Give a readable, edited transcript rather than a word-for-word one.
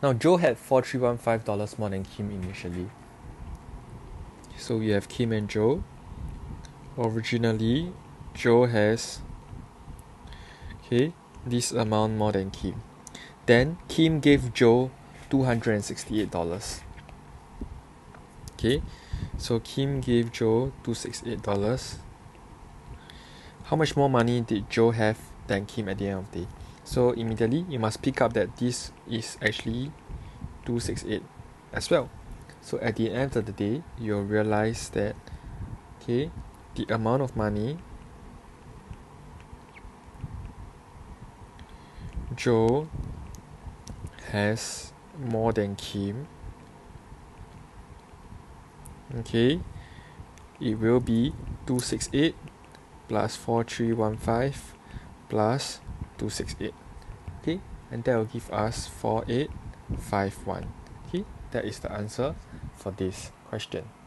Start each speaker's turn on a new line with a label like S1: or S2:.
S1: Now Joe had $4,315 more than Kim initially. So we have Kim and Joe. Originally, Joe has this amount more than Kim. Then Kim gave Joe $268. So Kim gave Joe $268. How much more money did Joe have than Kim at the end of the day? So immediately you must pick up that this is actually 268 as well. So at the end of the day, you'll realize that the amount of money Joe has more than Kim, it will be 268 plus 4315 plus 268, and that will give us 4851. That is the answer for this question.